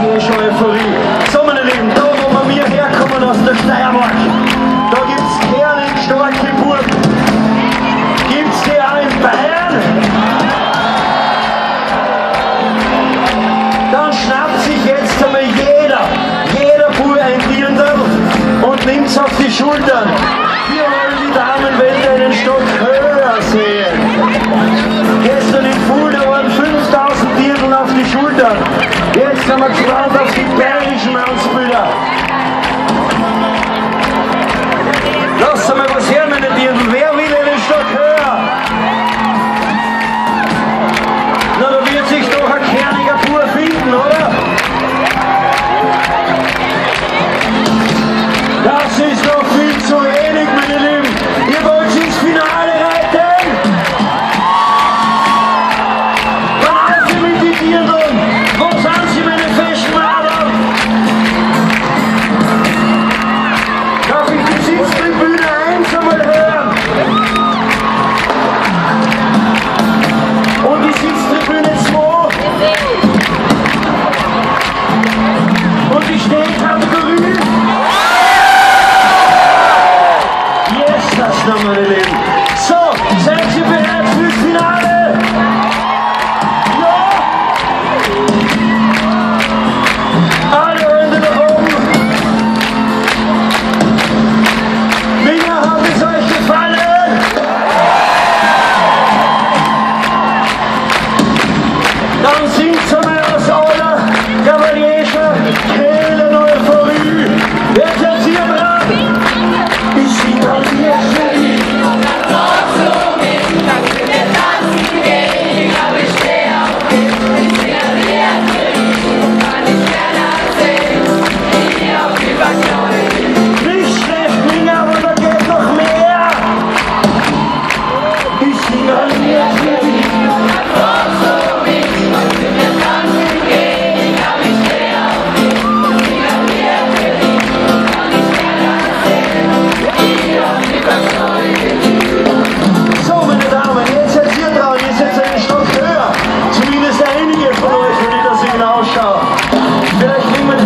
schon Euphorie. So, meine Lieben, da wo wir herkommen aus der Steiermark, da gibt's herrlich starke Burgen. Gibt's die auch in Bayern? Dann schnappt sich jetzt einmal jeder Bub ein Dirndl und nimmt's auf die Schultern. Wir wollen die Damenwelt einen Stock höher sehen. Gestern in Fulda waren 5000 Dirndl auf die Schultern. Jetzt sind wir gespannt auf die bayerischen Mannsbilder. Lasst mal was her, meine Dirndl. Wer will einen Stock höher? Na, da wird sich doch ein kerniger Bub finden, oder? Das ist noch viel zu wenig, meine Lieben. Ihr wollt ins Finale reiten? Dann auf mit die Dirndl. Wo sind sie, meine festen Madern? Darf ich die Sitztribüne 1 einmal hören? Und die Sitztribüne 2? Und die Stehkategorie? Yes, das noch, meine Lieben. So, seid ihr bereit fürs Finale? Ja? Alle Hände nach oben. Männer, hat es euch gefallen? Dann singt's einmal aus aller Kavalierscher Quellen Euphorie. Jetzt seid ihr dran. Ich sing an dir schön. Nicht schlecht, Minga, aber da geht noch mehr. Ich sing an dir schön. So, meine Damen, jetzt seid ihr dran, ihr seid einen Stock höher. Zumindest einige von euch, wenn ich das genau schaue. Vielleicht nehmen wir